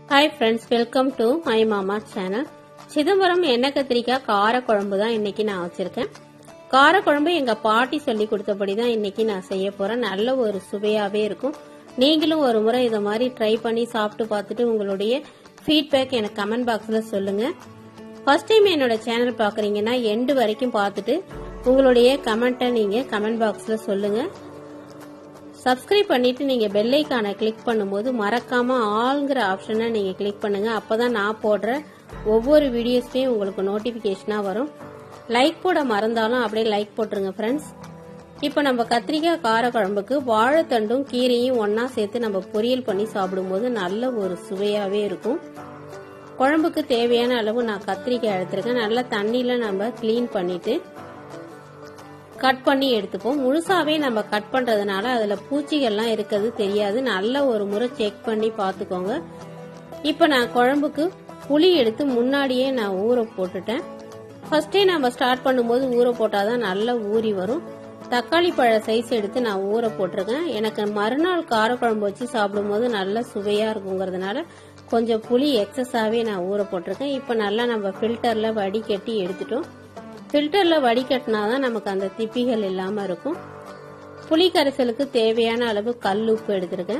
Hi friends, welcome to my மாமா channel. Chidambaram எண்ணெய் கத்திரிக்காய் கார குழம்பு தான் இன்னைக்கு நான் வச்சிருக்கேன். கார குழம்பு எங்க பாட்டி சொல்லி கொடுத்தபடி தான் இன்னைக்கு நான் செய்ய போறேன். நல்ல ஒரு சுவையாவே இருக்கும். நீங்களும் ஒரு முறை இத மாதிரி ட்ரை பண்ணி சாப்பிட்டு பார்த்துட்டு உங்களுடைய ஃபீட்பேக் எனக்கு கமெண்ட் பாக்ஸ்ல சொல்லுங்க. ஃபர்ஸ்ட் டைம் என்னோட சேனல் பாக்குறீங்கன்னா எண்டு வரைக்கும் பார்த்துட்டு உங்களுடைய கமெண்ட்டை நீங்க கமெண்ட் பாக்ஸ்ல சொல்லுங்க. சப்ஸ்கிரைப் பண்ணிட்டு நீங்க பெல் ஐகானை கிளிக் பண்ணும்போது மறக்காம ஆல்ங்கிற ஆப்ஷனை நீங்க கிளிக் பண்ணுங்க. அப்பதான் நான் போடுற ஒவ்வொரு வீடியோஸ்மே உங்களுக்கு நோட்டிபிகேஷனா வரும். லைக் போட மறந்தாலும் அப்படியே லைக் போட்டுருங்க ஃப்ரெண்ட்ஸ். இப்ப நம்ம கத்திரிக்காய் கார குழம்புக்கு வாழைத்தண்டும் கீரையும் ஒன்னா சேர்த்து நம்ம பொரியல் பண்ணி சாப்பிடும்போது நல்ல ஒரு சுவையாவே இருக்கும். குழம்புக்கு தேவையான அளவு நான் கத்திரிக்காய் எடுத்திருக்கேன். நல்லா தண்ணியில நம்ம கிளீன் பண்ணிட்டு கட் பண்ணி எடுத்துப்போம். முழுசாவே நம்ம கட் பண்றதுனால அதுல பூச்சிகள்லாம் இருக்கிறது தெரியாது. நல்ல ஒரு முறை செக் பண்ணி பாத்துக்கோங்க. இப்ப நான் குழம்புக்கு புளி எடுத்து முன்னாடியே நான் ஊற போட்டுட்டேன். ஃபர்ஸ்டே நம்ம ஸ்டார்ட் பண்ணும்போது ஊற போட்டாதான் நல்லா ஊறி வரும். தக்காளி பழ சைஸ் எடுத்து நான் ஊற போட்டிருக்கேன். எனக்கு மறுநாள் கார குழம்பு வச்சு சாப்பிடும் போது நல்ல சுவையா இருக்குங்கிறதுனால கொஞ்சம் புளி எக்ஸஸாவே நான் ஊற போட்டிருக்கேன். இப்ப நல்லா நம்ம ஃபில்டர்ல வடிகட்டி எடுத்துட்டோம். ஃபில்டர்ல வடிகட்டினாதான் நமக்கு அந்த திப்பிகள் இல்லாம இருக்கும். புளி கரைசலுக்கு தேவையான அளவு கல் உப்பு எடுத்திருக்கேன்.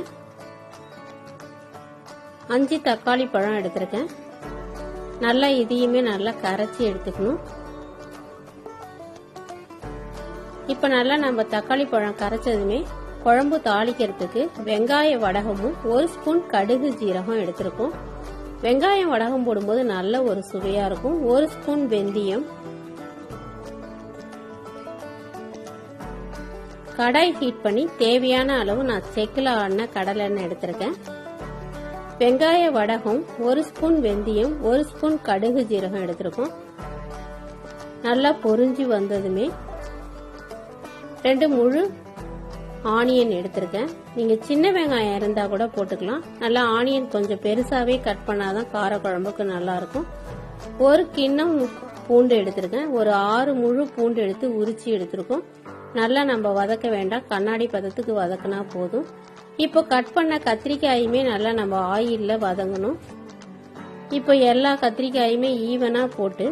5 தக்காளி பழம் எடுத்திருக்கேன். நல்லா இதையுமே நல்லா கரைச்சி எடுத்துக்கணும். இப்ப நல்லா நம்ம தக்காளி பழம் கரைச்சதுமே குழம்பு தாளிக்கிறதுக்கு வெங்காய வடகமும் 1 ஸ்பூன் கடுகு ஜீரகம் எடுத்திருக்கோம். வெங்காயம் வடகம் போடும்போது நல்ல ஒரு சுவையா இருக்கும். 1 ஸ்பூன் வெந்தயம், கடாய் ஹீட் பண்ணி தேவையான அளவு நான் செக்கில் ஆடின கடலை எண்ணெய் எடுத்திருக்கேன். வெங்காய வடகம், 1 ஸ்பூன் வெந்தயம், 1 ஸ்பூன் கடுகு ஜீரகம் எடுத்திருக்கோம். நல்லா பொரிஞ்சு வந்ததுமே 2 முழு ஆனியன் எடுத்திருக்கேன். நீங்க சின்ன வெங்காயம் இருந்தா கூட போட்டுக்கலாம். நல்லா ஆனியன் கொஞ்சம் பெருசாவே கட் பண்ணாதான் கார குழம்புக்கு நல்லா இருக்கும். 1 கிண்ணம் பூண்டு எடுத்திருக்கேன். ஒரு 6 முழு பூண்டு எடுத்து உரிச்சு எடுத்திருக்கோம். நல்லா நம்ம வதக்க வேண்டாம், கண்ணாடி பதத்துக்கு வதக்கினா போதும். இப்போ கட் பண்ண கத்திரிக்காயுமே நல்லா நம்ம ஆயில்ல வதங்கணும். இப்போ எல்லா கத்திரிக்காயுமே ஈவனா போட்டு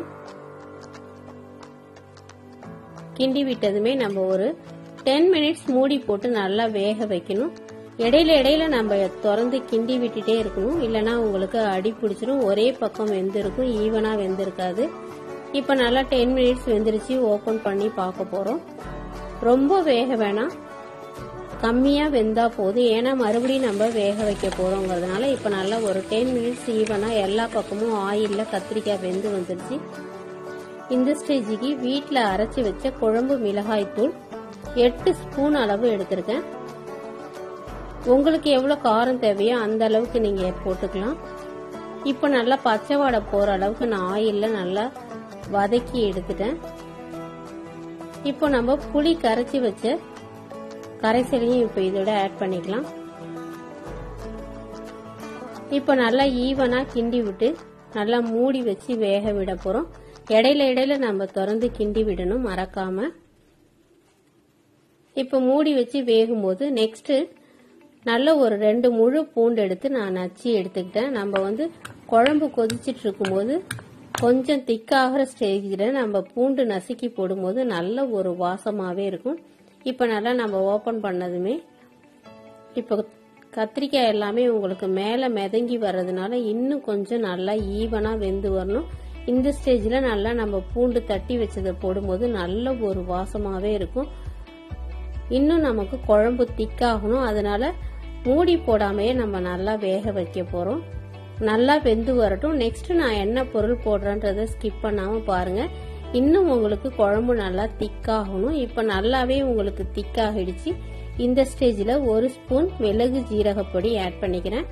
கிண்டி விட்டதுமே நம்ம ஒரு 10 மினிட்ஸ் மூடி போட்டு நல்லா வேக வைக்கணும். இடையில நம்ம திறந்து கிண்டி விட்டுட்டே இருக்கணும். இல்லைன்னா உங்களுக்கு அடி பிடிச்சிரும். ஒரே பக்கம் வெந்திருக்கும், ஈவனா வெந்திருக்காது. இப்ப நல்லா 10 மினிட்ஸ் வெந்துருச்சு. ஓபன் பண்ணி பார்க்க போறோம். ரொம்ப வேக வேணாம், கம்மியா வெந்தா போதும். ஏன்னா மறுபடியும் நம்ம வேக வைக்க போறோங்கிறதுனால இப்ப நல்லா ஒரு 10 மினிட்ஸ் ஈவனா எல்லா பக்கமும் ஆயில்ல கத்திரிக்காய் வெந்து வந்துருச்சு. இந்த ஸ்டேஜுக்கு வீட்டுல அரைச்சி வச்ச குழம்பு மிளகாய் தூள் 8 ஸ்பூன் அளவு எடுத்திருக்கேன். உங்களுக்கு எவ்வளவு காரம் தேவையோ அந்த அளவுக்கு நீங்க போட்டுக்கலாம். இப்ப நல்லா பச்சை வாடை போற அளவுக்கு நான் ஆயில்ல நல்லா வதக்கி எடுத்துட்டேன். இப்போ நம்ம புளி கரைச்சி வச்ச கரைசலையும் இப்ப இதோட ஆட் பண்ணிக்கலாம். இப்ப நல்லா ஈவனா கிண்டி விட்டு நல்லா மூடி வச்சு வேக விட போறோம். இடையில நம்ம திறந்து கிண்டி விடணும் மறக்காம. இப்ப மூடி வச்சு வேகும் போது நெக்ஸ்ட் நல்ல ஒரு 2 முழு பூண்டு எடுத்து நான் நச்சு எடுத்துக்கிட்டேன். நம்ம குழம்பு கொதிச்சிட்டு இருக்கும் போது கொஞ்சம் திக்காகிற ஸ்டேஜில் நம்ம பூண்டு நசுக்கி போடும்போது நல்ல ஒரு வாசமாவே இருக்கும். இப்ப நல்லா நம்ம ஓபன் பண்ணதுமே இப்ப கத்திரிக்காய் எல்லாமே உங்களுக்கு மேல மிதங்கி வர்றதுனால இன்னும் கொஞ்சம் நல்லா ஈவனா வெந்து வரணும். இந்த ஸ்டேஜ்ல நல்லா நம்ம பூண்டு தட்டி வச்சதை போடும்போது நல்ல ஒரு வாசமாவே இருக்கும். இன்னும் நமக்கு குழம்பு திக்காகணும். அதனால மூடி போடாமையே நம்ம நல்லா வேக வைக்க போறோம். நல்லா வெந்து வரட்டும். நெக்ஸ்ட் நான் என்ன பொருள் போடுறேன்றத ஸ்கிப் பண்ணாம பாருங்க. இன்னும் உங்களுக்கு குழம்பு நல்லா திக்காகணும். இப்ப நல்லாவே உங்களுக்கு திக்காகிடுச்சு. இந்த ஸ்டேஜ்ல 1 ஸ்பூன் மிளகு ஜீரகப்பொடி ஆட் பண்ணிக்கிறேன்.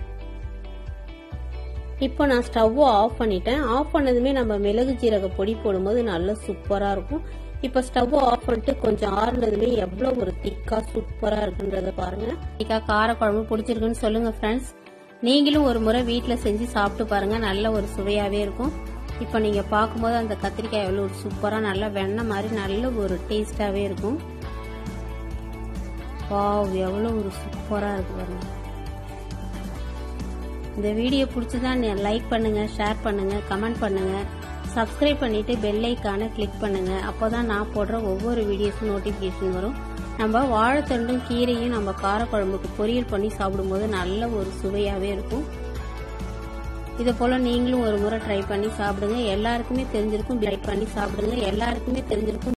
இப்போ நான் ஸ்டவ் ஆஃப் பண்ணிட்டேன். ஆஃப் பண்ணதுமே நம்ம மிளகு ஜீரக பொடி போடும்போது நல்லா சூப்பரா இருக்கும். இப்ப ஸ்டவ் ஆஃப் பண்ணிட்டு கொஞ்சம் ஆறுனதுமே எவ்வளவு ஒரு திக்கா சூப்பரா இருக்குன்றத பாருங்க. திக்கா கார குழம்பு பிடிச்சிருக்குன்னு சொல்லுங்க ஃப்ரெண்ட்ஸ். நீங்களும் ஒரு முறை வீட்டுல செஞ்சு சாப்பிட்டு பாருங்க. நல்ல ஒரு சுவையாவே இருக்கும். இப்ப நீங்க பார்க்கும்போது அந்த கத்திரிக்காய் எவ்வளவு ஒரு சூப்பரா நல்லா வெண்ணெய் மாதிரி நல்ல ஒரு டேஸ்டாவே இருக்கும். வாவ், எவ்வளவு ஒரு சூப்பரா இருக்கு பாருங்க. இந்த வீடியோ பிடிச்சதா லைக் பண்ணுங்க, ஷேர் பண்ணுங்க, கமெண்ட் பண்ணுங்க, சப்ஸ்கிரைப் பண்ணிட்டு பெல் ஐக்கானை கிளிக் பண்ணுங்க. அப்போதான் நான் போடுற ஒவ்வொரு வீடியோஸும் நோட்டிபிகேஷன் வரும். நம்ம வாழைத்தண்டும் கீரையும் நம்ம காரக்குழம்புக்கு பொரியல் பண்ணி சாப்பிடும்போது நல்ல ஒரு சுவையாவே இருக்கும். இதை போல நீங்களும் ஒரு முறை ட்ரை பண்ணி சாப்பிடுங்க. எல்லாருக்குமே தெரிஞ்சிருக்கும். ட்ரை பண்ணி சாப்பிடுங்க. எல்லாருக்குமே தெரிஞ்சிருக்கும்.